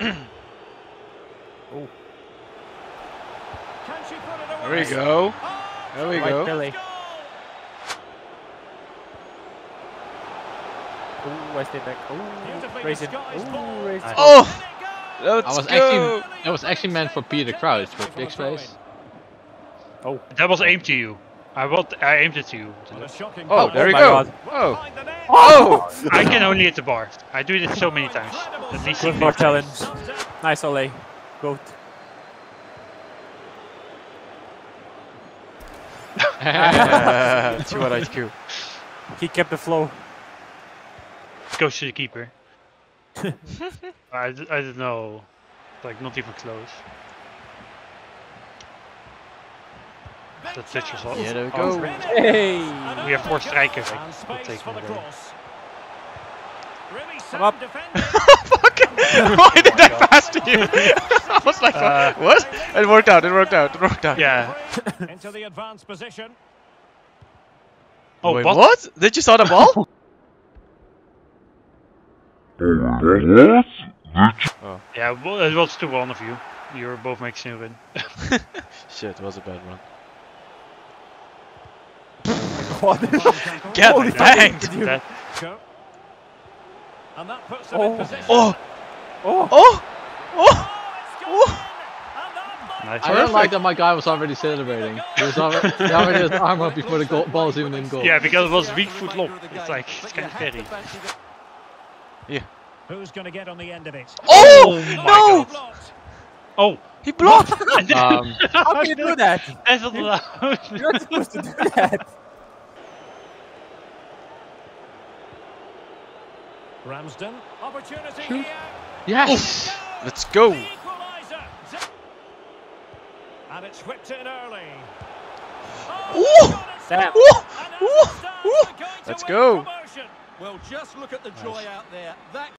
Oh. There we go. There we go. Billy. Oh, I stay back. Oh, racing. Oh, racing. Oh! Let's go! That was actually meant for Peter Crouch, but big space. Oh. That was aimed to you. I aimed it to you. Oh, there we my go. God. Oh. Oh! I can only hit the bar. I do this so many times. Good bar challenge. Nice Ole. Goat. Too much IQ. He kept the flow. Goes to the keeper. I don't know. Like, not even close. That's it, just all. Yeah, there we go. Hey! We have 4 strikers. Like, take them away. Come up. Fucking! Why did I pass to you? I was like, what? It worked out. It worked out. It worked out. Yeah. Into the advanced position. Oh, wait, what? Did you saw the ball? Oh. Yeah, well, it was to one of you. You were both making a win. Shit, it was a bad run. Holy Get banged! That, And that puts them in position. Oh! Oh! Oh! Oh! Oh! nice. I don't like that my guy was already celebrating. He was already his arm up before the ball was even in goal. Yeah, because it was weak foot lock. It's like, it's kind of scary. Yeah. Who's going to get on the end of it? Oh! my No! God. Oh! He blocked! How can you do that? That's not allowed. You're not supposed to do that. Ramsden, opportunity here. Yes! Let's go! Equaliser. And it's whipped in early. Ooh! Sam. Ooh! Ooh! Ooh! Let's go! Well, just look at the joy out there. That